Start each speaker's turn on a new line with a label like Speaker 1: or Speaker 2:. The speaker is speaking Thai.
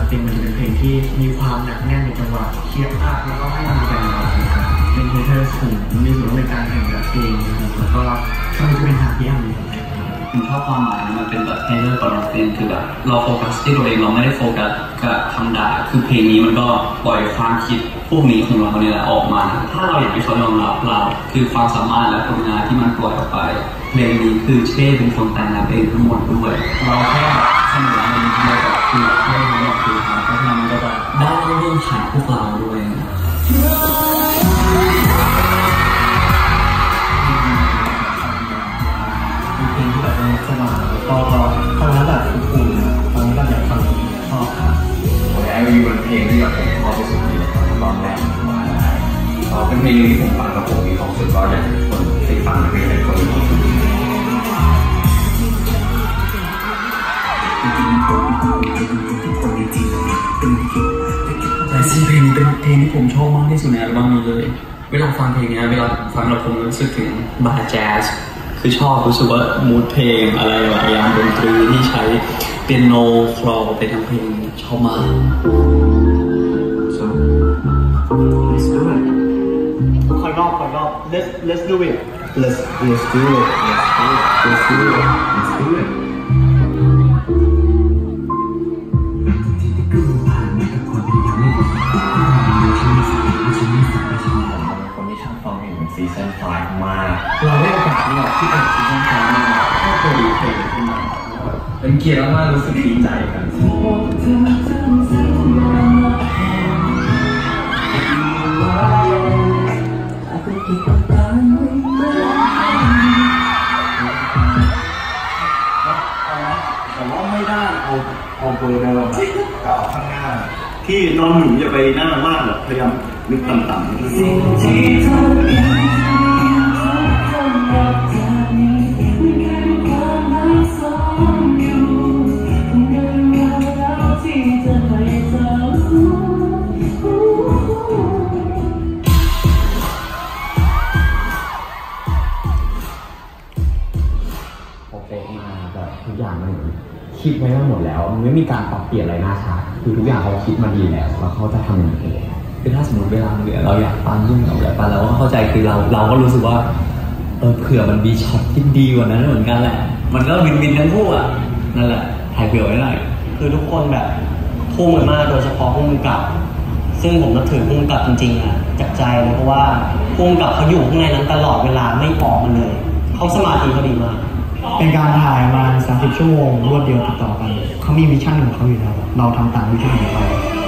Speaker 1: จริงมันจะเป็นเพลงที่มีความหนักแน่นในจังหวะเคียบอัพแล้วก็ให้มีการร้องครับเป็นเพลงที่สูงมีส่วนร่วมในการแข่งขันเพลงนะครับแล้วก็ช่วงนี้จะเป็นทางที่อ้ำเลย
Speaker 2: ผมชอบความหมายมันเป็นแบบให้เลิกกับน้องเต้นคือแบบเราโฟกัสที่ตัวเองเราไม่ได้โฟกัสกับคำด่าคือเพลงนี้มันก็ปล่อยความคิดพวกนี้ของเราเนี่ยแหละออกมาถ้าเราอยากให้เขายอมรับเราคือความสามารถและผลงานที่มันปล่อยออกไปเพลงนี้คือเช่เป็นคนแต่งเองทั้งหมดด้วยเราแค่เสนอมันเดียวกับคือเช่ทั้งหมดคือครับเพราะฉะนั้นมันก็จะได้เรื่องผ่านพวกเราด้วย
Speaker 1: เพลงที่แบบสว่างแล้วก็ฟังแล้วแบบอุ่นๆฟังแล้วแบบอยากฟังชอบครับ
Speaker 3: ไอวีเป็นเพลงที่แบบผมชอบที่สุดเลยตอนแรกเป็นเพลงที่ผมฟังกับผมมีความสุขก็อยากให้คนที่ฟังเพลงเป็นคนมีความสุข
Speaker 2: แต่ซีเพลงนี้เป็นเพลงที่ผมชอบมากที่สุดในอัลบั้มนี้เลยเวลาฟังเพลงนี้เวลาฟังเราผมรู้สึกถึงบาร์แจ๊สคือชอบรู้สึกว่ามูดเพลงอะไรหลายอย่างดนตรีที่ใช้เปียโนคลอไปทั้งเพลงชอบมาก
Speaker 1: so let's do it คอยรอบ let's do it let's do it let's do it let's do it let's do it
Speaker 3: คนที่ชอบฟังเพลงซีซั่น5มาก
Speaker 1: เราได้โอกาสที่เป็นซีซั่น5มาก็เคยดูเพลงขึ้นมา
Speaker 3: เป็นเกียรติมากรู้สึกดีใจกัน
Speaker 1: แต่ว่าไม่ได้เอาเบอร์เดิมกับข้างหน้าที่นอนหนูอย่าไปหน้ามากแบบพยายามนึกต่ำๆสิ่งที่เธอ
Speaker 4: มาแบบทุกอย่างมันคิดไว้หมดแล้วมันไม่มีการปรับเปลี่ยนอะไรน่าช้าคือทุกอย่างเขาคิดมาดีแล้วเขาจะทำอย่างไร
Speaker 2: คือถ้าสมมติเวลาเหลือเราอยากปั้นยิ่งเราอยากปั้นเราก็เข้าใจคือเราก็รู้สึกว่าเผื่อมันมีช็อตที่ดีกว่านั้นเหมือนกันแหละมันก็วินทั้งคู่อ่ะนั่นแหละถ่ายเผื่อไว้หน่อย
Speaker 5: คือทุกคนแบบทุ่มกันมากโดยเฉพาะผู้กำกับซึ่งผมนับถือผู้กำกับจริงๆอ่ะจากใจเลยเพราะว่าผู้กำกับเขาอยู่ข้างในนั้นตลอดเวลาไม่ออกมันเลยเขาสมาธิเขาดีมาก
Speaker 1: เป็นการถ่ายมา30 ชั่วโมงรวดเดียวติดต่อกันเขามีวิชั่นของเขาอยู่แล้วเราทำตามวิชั่นของเรา